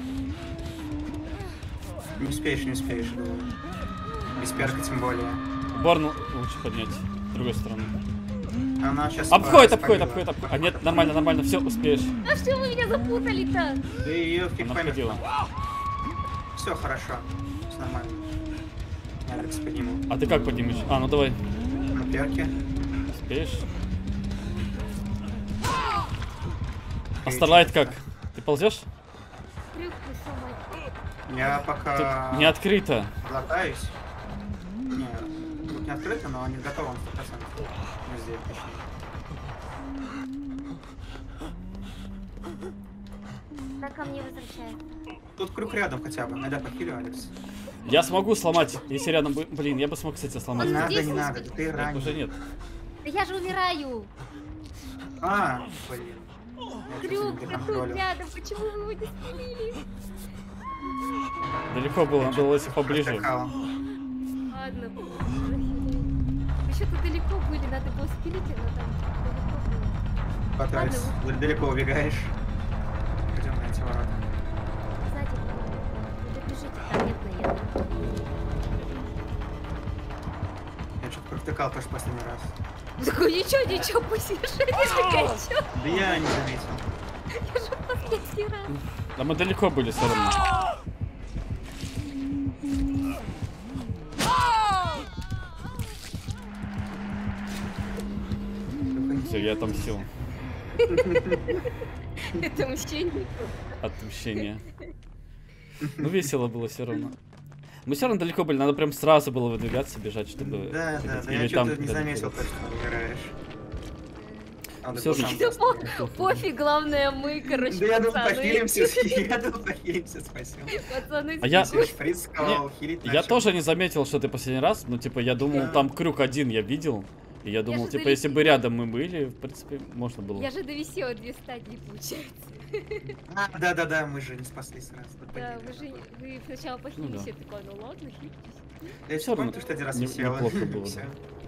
да. Не успеешь, не успеешь, думаю. Без перка тем более. Борн лучше поднять. С другой стороны. Она сейчас... Обходит, обходит, обходит, обходит. А нет, нормально, нормально, все, успеешь. А что вы меня запутали-то? Да ее фиг Она поймет. входила. Все хорошо. Все нормально. Я Алекс подниму. А ты как поднимешь? А, ну давай. На перке. Успеешь. А Старлайт как? Ты ползешь? Трюк высомать. Я пока... Тут не открыто. Глотаюсь. Не, тут не открыто, но не готово на сто процентов. Не здесь, точнее. Так ко мне возвращает. Тут крюк рядом хотя бы. Найда похилю, Алекс. Я смогу сломать, если рядом будет. Блин, я бы смог, кстати, сломать. Не Он надо, здесь не не надо, стоит. ты Нет, ранен. уже нет. Да я же умираю. А, блин. Я чуть Трюк, не ты тут контролю. рядом. Почему вы его не спилили? Далеко было, надо было если поближе. Протекал. Ладно. Вы что-то далеко были, надо было спилить, но там далеко было. Пытаюсь. Ладно. Далеко убегаешь. Пойдем на эти ворота. Сзади. Добежите, там нет наеда. Я что-то протекал тоже в последний раз. Такой, ничего, ничего, посижи, ничего. Да я не заметил. Я же последний раз. Да мы далеко были все равно. Все, я отомстил. Это мужчина. Отмщение. Ну весело было все равно. Мы все равно далеко были, надо прям сразу было выдвигаться, бежать, чтобы... Да, да, да, Или я там что-то не куда-то заметил, бежать. то, что умираешь. Надо Всё было же- там Да достать. по- пофиг, главное мы, короче, Да я думал, пацаны. похилимся, я думал, похилимся, спасибо. Пацаны, А я- Все, шприц сковал, хилить Я начал. тоже не заметил, что ты последний раз, ну типа я думал, Да. там крюк один я видел. И я думал, же типа, далеко. если бы рядом мы были, в принципе, можно было. Я же довисела две стадии, получается. А, да-да-да, мы же не спаслись сразу. Да, вы же вы сначала похилились, Ну да. я такой, ну ладно, хилитесь. Я Всё равно помню, что один раз не- висела. неплохо было, Всё. да.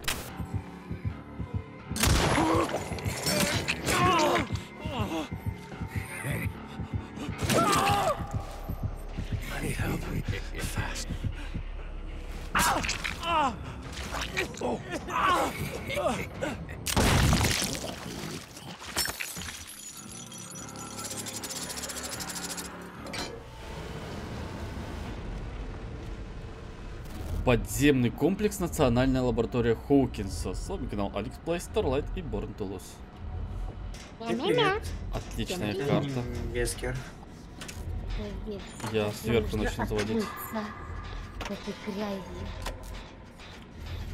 Подземный комплекс Национальная лаборатория Хоукинса. С вами канал AlexPlay, Starlight и Born to Lose. Привет. Отличная Всем карта. М, Вескер. Привет. Я сверху Нужно начну заводить. отмыться в этой грязи.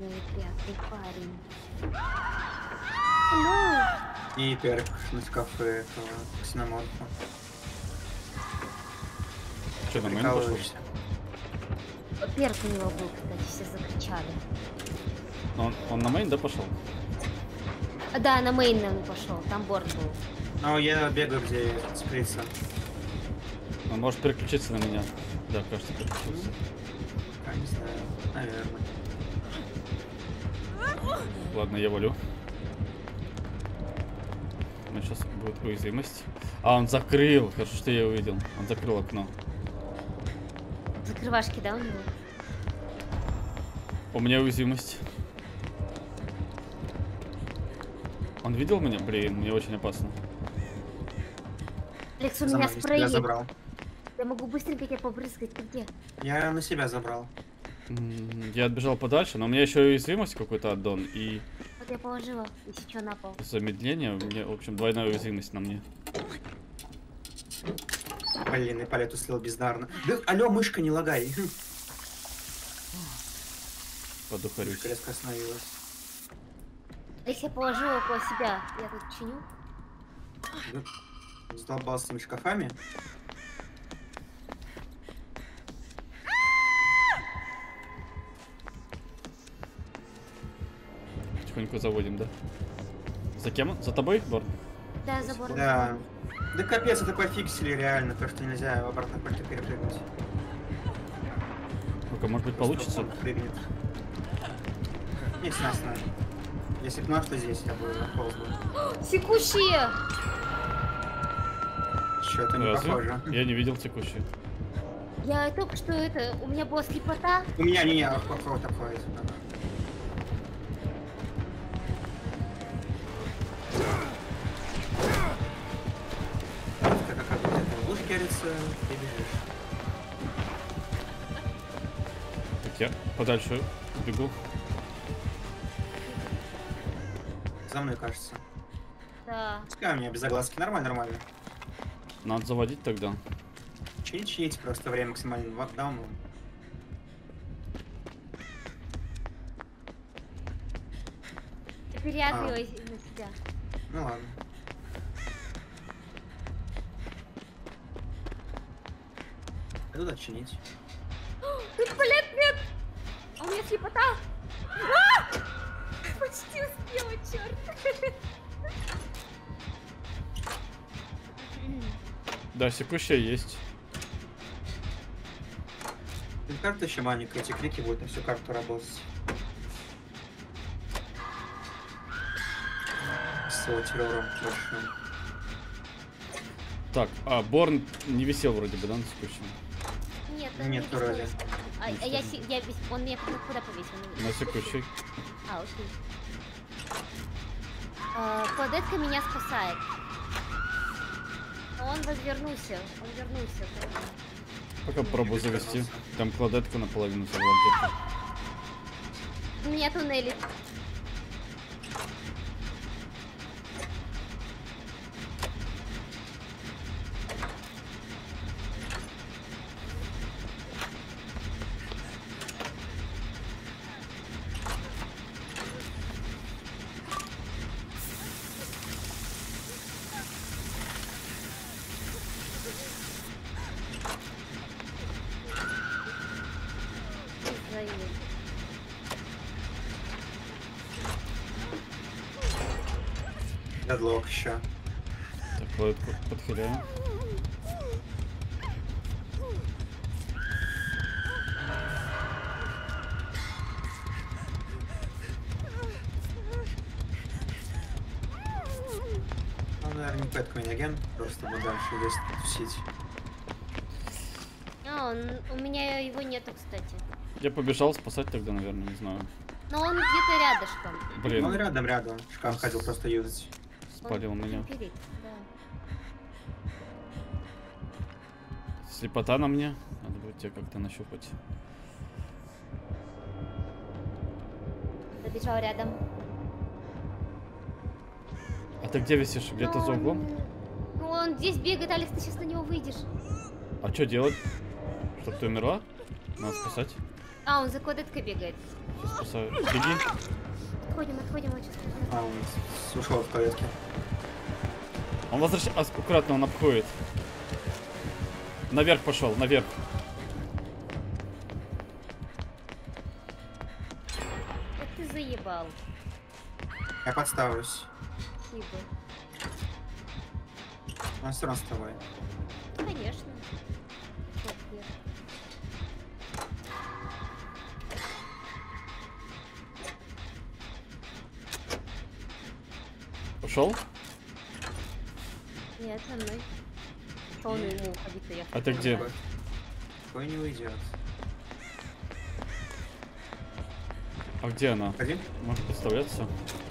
неприятный парень. Ну, И перк на кафе этого ксеноморфа. Что, на мейн пошел? Прикалываешься. перк у него был, кстати, все закричали. Он, он на мейн, да, пошел? А, да, на мейн он пошел, там борт был. Ну, я бегаю, где сплится. Он может переключиться на меня. Да, кажется, переключился. Я не знаю, наверное. Ладно, я валю. У меня сейчас будет уязвимость. А, он закрыл. Хорошо, что я увидел. Он закрыл окно. Закрывашки, да, у него? У меня уязвимость. Он видел меня? Блин, мне очень опасно. Алекс, у За меня мной, спрей я есть. забрал. Я могу быстренько тебя побрызгать. Ты где? Я на себя забрал. М, Я отбежал подальше, но у меня еще уязвимость какой-то аддон и Вот я положила, если что, на пол. замедление. У меня, в общем, двойная уязвимость на мне. Блин, и палету слил бездарно. Да, алло, мышка, не лагай. Подухарюсь. Мышка резко остановилась. Алекс, я положила около себя. Я тут чиню. Да, задолбал с этими шкафами. Потихоньку заводим, да? За кем? За тобой, Борн? Да, забор. Да. Да капец, это пофиксили реально, то что нельзя в обратно пальто перепрыгнуть. Ну-ка, может быть, получится? Он прыгнет. Не снятно. Если бы наш, то здесь я бы отполз бы. Секущие! Что-то не Разве? похоже. Я не видел текущую. Я только что это... У меня была слепота. У меня не, не, вот такое. Как где-то луж керится, ты бежишь. Так, я подальше бегу. За мной, кажется. Да. Пускай у меня без огласки. Нормально, нормально. Надо заводить тогда. Чинить-чинить, просто время максимально вакдауну. Теперь я отвелась на себя. Ну ладно. А туда чинить. Тут, блядь, нет! А у меня слепота! А! Почти успела, черт! Да, секущая есть. Ну, карта еще маленькая, эти клики будут на всю карту работать. С его террором большим. Так, а Борн не висел вроде бы, да, на секущем? Нет, он Нет, не вроде. висел. А, а я, си- я вис- он меня куда куда повесил? Не На висел. секущей. А, окей. А, Кладетка меня спасает. Но он возвернулся. Он вернулся. поэтому- Пока пробую завести. Там кладетка наполовину завела. У меня туннели. Израиль. Дедлок еще. Так, кладетку подхиляю. Ну, наверное, не пэтку не агент, просто мы дальше весь тусить. А, он, у меня его нету, кстати. Я побежал спасать тогда, наверное, не знаю. Но он где-то рядышком. Блин, Он рядом, рядом. Шкаф хотел просто юзать. спалил Он меня. темперит, да. Слепота на мне. Надо будет тебя как-то нащупать. Забежал рядом. А ты где висишь? Где-то Но за он- углом? Ну, он здесь бегает, Алекс, ты сейчас на него выйдешь. А что делать? Чтоб ты умерла? Надо спасать. А, он за кладеткой бегает. Сейчас спасаю. Беги. Отходим, отходим, он сейчас. А, он ушел от клетки. Он возвращается. Аккуратно, он обходит. Наверх пошел, наверх. Вот ты заебал. Я подставлюсь. Спасибо. Он все равно с тобой. Конечно. Вот я. Ушел? Нет, со мной. Что он ему уходить-то я? А ты где? Твой не уйдет. А где она? Ходи. Может подставляться?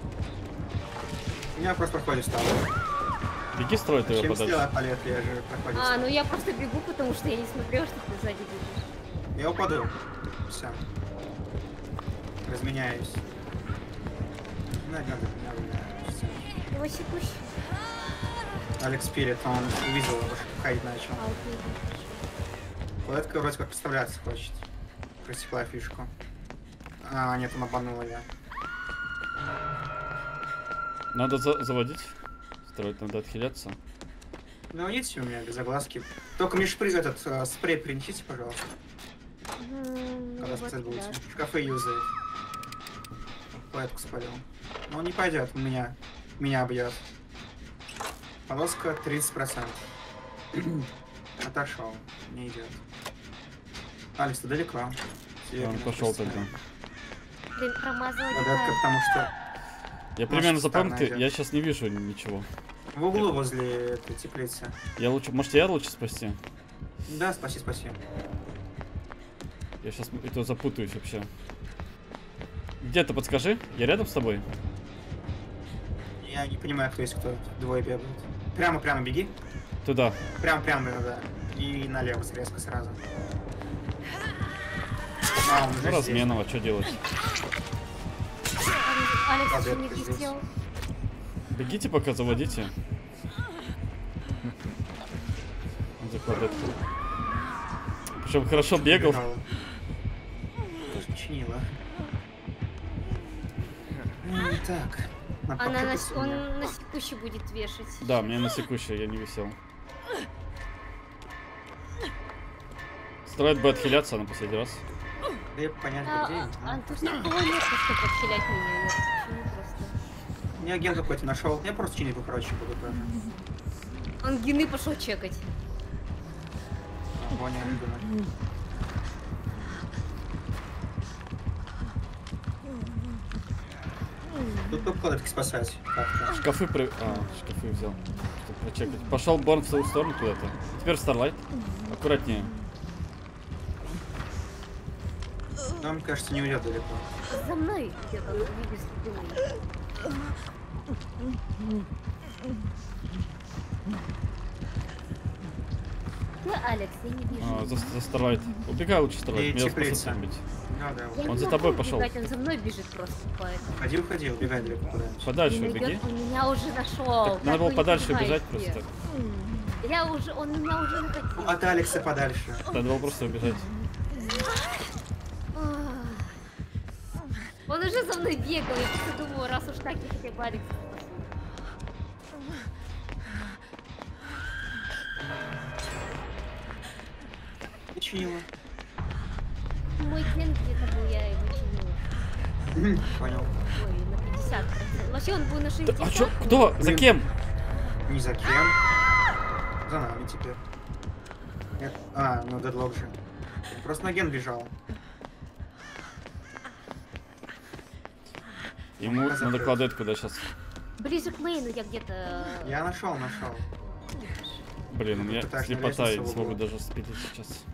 Меня просто проходит стало. Беги, строит его Чем подальше. сделай палет, я же проходит А, стал. ну я просто бегу, потому что я не смотрела, что ты сзади бежишь. Я упаду. Все. Разменяюсь. Надо, надо, надо. Всё. Его секущий. Алекс Спирит, он увидел его, что ходить начал. А, окей. Клетка вроде как представляться хочет. Просекла фишку. А, нет, он обманул ее. Надо за заводить. Строить надо отхиляться. Ну, идите у меня без огласки. Только мне шприз этот э, спрей принесите, пожалуйста. М, Когда ну спасать вот, будете. да. Шкафы юзает. Клетку спалил. Но он не пойдет, меня. Меня бьет. Полоска тридцать процентов. Отошел. Не идет. Алекс, ты далеко. Тебе Он не пошел написано. тогда. Блин, промазала Догадка, деталь. потому что Я Может, примерно стар запомнил, найдет. я сейчас не вижу ничего. в углу возле этой теплицы. Я лучше, может я лучше спасти? Да, спаси, спаси. Я сейчас это запутаюсь вообще. Где ты, подскажи? Я рядом с тобой? Я не понимаю, кто есть кто. Двое бегают. Прямо, прямо беги. Туда. Прямо, прямо, да. И налево резко сразу. А, он уже Ну, здесь. разменного, что делать? Алекс, Алекс еще Кладетка не здесь. сделал. Бегите пока, заводите. Он за кладеткой. Причем хорошо бегал. Убежала. Тоже чинила. М, Так. Надо Она на, попытаться он мне. на секущий будет вешать. Да, мне на секущее, я не висел. Строит бы отхиляться на последний раз. Да я понять, А, где. а, а ну. тут никого нет, чтобы подхилять меня. Нет, почему просто? Я ген какой-то нашел. Я просто чинить покороче буду тоже. Он гены пошел чекать. Воня неожиданно. Тут только кладетки спасать. Как-то. Шкафы при... А, шкафы взял. Чтобы прочекать. Пошел Борн в свою сторону куда-то. Теперь Старлайт. Аккуратнее. Но, мне кажется, не уйдет далеко. За мной где-то он увидел спины. Ну, Алекс, я не вижу. А, за, за Старлайт. Убегай лучше, Старлайт. И Меня теплица. способен бить. Да, да. Я Он не за могу тобой пошел. убегать, он за мной бежит просто, поэтому. Ходи, уходи, убегай далеко куда-нибудь. Подальше Не убеги. найдет, он меня уже нашел. Так, надо было подальше убежать просто. просто. Я уже, он меня уже накатил. От Алекса подальше. Надо было просто убежать. Он уже за мной бегал, я просто думала, раз уж так, я хотя бы Алекса спасу. Не чинила. Мой ген где-то был, я его чинила. Понял. Ой, на пятьдесят процентов. Вообще он был на Да, шестьдесят. а чё? Кто? За кем? Ни за кем. За нами теперь. Нет. А, ну дедлок же. Просто на ген бежал. Ему Закрыть. надо кладетку, да, сейчас. Ближе к мейну я где-то... Я нашел, нашел. Блин, у меня Пытаешься на слепота, я не лестницу в смогу углу. даже спилить сейчас.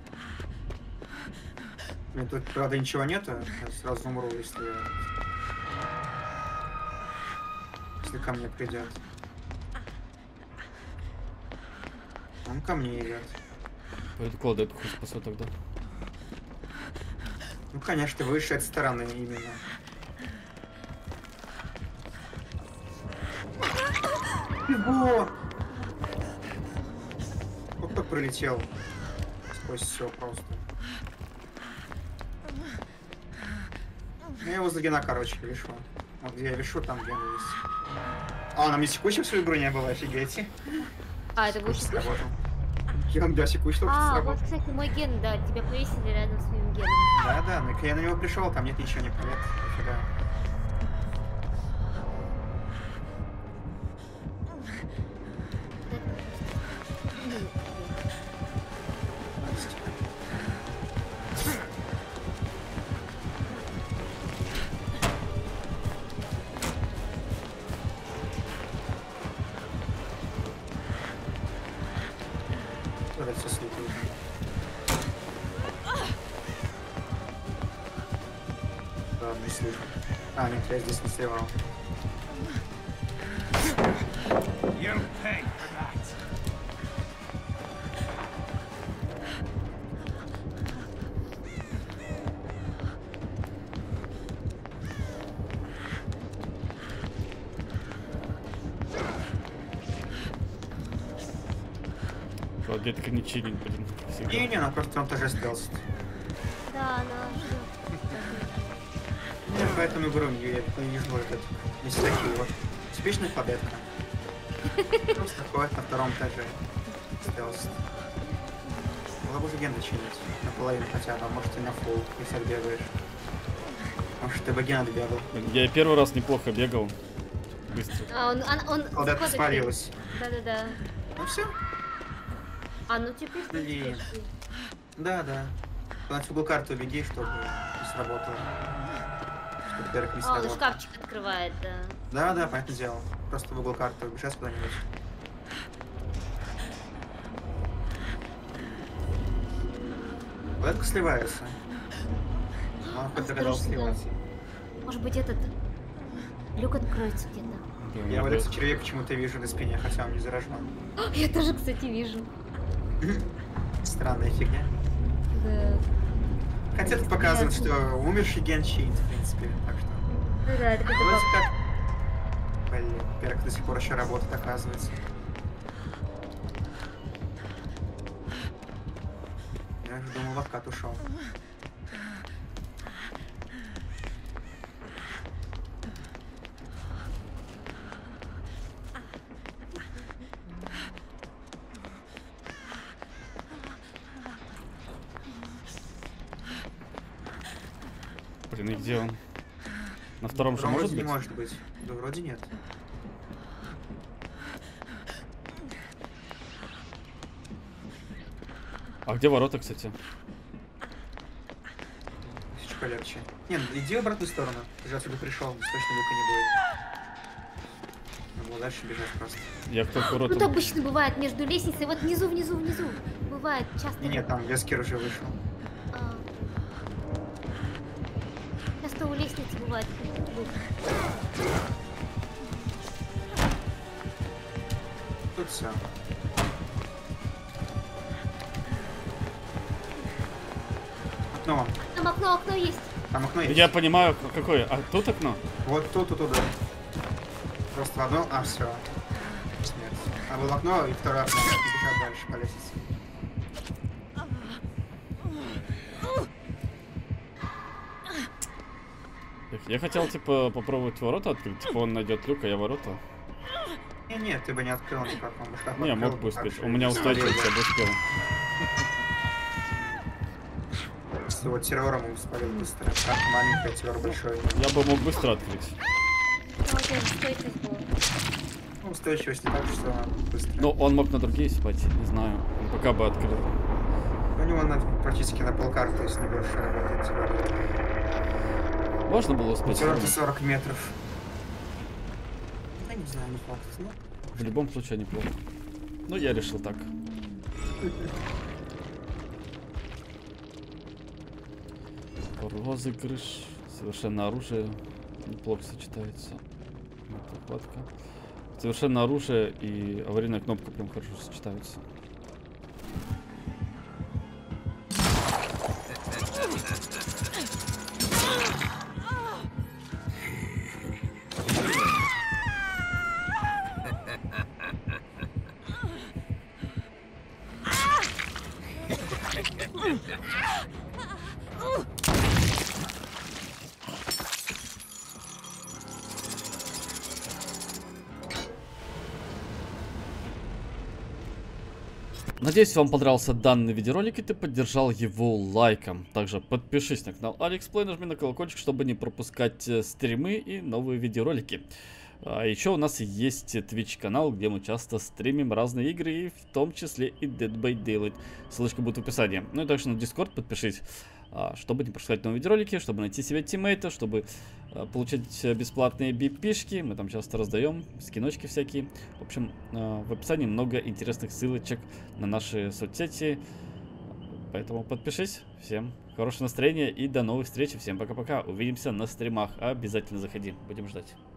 Блин, тут, правда, ничего нету. Я сразу умру, если... Если ко мне придет. Он ко мне идет. Пойду кладетку хоть спасу тогда. Ну, конечно, выше этой стороны именно. Его! Вот так пролетел. Сквозь все просто. Я его за гена, короче, вешу. Вот где я вешу, там ген есть. А, она мне секущим свою броню было, офигеть. А, это будет Сработал. Ген, да, секущий только А, вот, сработал. кстати, мой ген, да, тебя повесили рядом с моим геном. Да, да, ну я на него пришел, там нет ничего, не привет. Нифига. Вот это все слепые. Да, не слышу. А, нет, я здесь не сливал. Где-то не чилить, блин. Всегда. Не-не, она просто он тоже стелс. Да, она ждет. Я поэтому и говорю, я не вижу этот. Есть такие вот. Успешная победка. Просто ходит на втором этаже. Стелс. Было бы уже ген дочинить. Наполовину хотя бы, а может и на фул, если отбегаешь. Может ты бы ген отбегал. Я и первый раз неплохо бегал. Быстро. А, он, он, он... Солдатка сколько- спалилась. Да-да-да. Ну все. А, ну теперь ты Блин. успешный. Да, да. На углу карту беги, чтобы не сработало. Чтобы перк не А, он сработал. шкафчик открывает, да. Да, да, понятное дело. Просто в угол карты убежать куда-нибудь. Летка сливается. Он хоть догадался Осторожно, сливаться. Может быть, этот люк откроется где-то. Да, Я ну, вот да. этот червяк почему-то вижу на спине, хотя он не заражен. А, я тоже, кстати, вижу. Странная фигня. Да. Хотя тут показывает, что умерший ген чит, в принципе, так что... Ну да, это какой-то Вроде баг. как... Блин, перк до сих пор еще работает, оказывается. Я же думал, в откат ушел. Блин, и где он? На втором же Вроде может не быть? может быть. Да вроде нет. А где ворота, кстати? Чуть полегче. Не, ну иди в обратную сторону. Ты же отсюда пришел, точно люка не будет. Надо было дальше бежать просто. Я кто к Тут воротам? обычно бывает между лестницей, вот внизу, внизу, внизу. Бывает часто. Не, нет, там Вескер уже вышел. А. Часто у лестницы бывает. Тут все. Окно. Там окно, окно есть. Там окно есть. Я понимаю, к- какое. А тут окно? Вот тут и туда. Просто в одно, а все. Смерть. А было окно и второе окно. И бежать дальше по лестнице. Я хотел, типа, попробовать ворота открыть. Типа, он найдет люк, а я ворота. Не, нет, ты бы не открыл никак, он бы шкаф Не, открыл, мог бы так успеть. что У меня и устойчивость, я спалил бы успел. бы. С его террором он спалил быстро. Карта маленькая, террор большой. Я бы мог быстро открыть. Ну, у тебя устойчивость была. Ну, устойчивость не так, что быстро. Ну, он мог на другие спать, не знаю. Он пока бы открыл. У него на, практически на полкарты, если не больше работает террор. Можно было успеть? Террор сорок метров. Я не знаю, не факт. Ну, В любом случае неплохо. Ну, я решил так. Розыгрыш. Совершенно оружие. Неплохо сочетается. Это хватка. Совершенно оружие и аварийная кнопка прям хорошо сочетаются. Надеюсь, вам понравился данный видеоролик и ты поддержал его лайком. Также подпишись на канал Алексплей, нажми на колокольчик, чтобы не пропускать стримы и новые видеоролики. А еще у нас есть Twitch канал, где мы часто стримим разные игры, и в том числе и Dead by Daylight. Ссылочка будет в описании. Ну и также на Discord подпишись, чтобы не пропускать новые видеоролики, чтобы найти себе тиммейта, чтобы получать бесплатные бипишки. Мы там часто раздаем скиночки всякие. В общем, в описании много интересных ссылочек на наши соцсети. Поэтому подпишись. Всем хорошего настроения и до новых встреч. Всем пока-пока. Увидимся на стримах. Обязательно заходи. Будем ждать.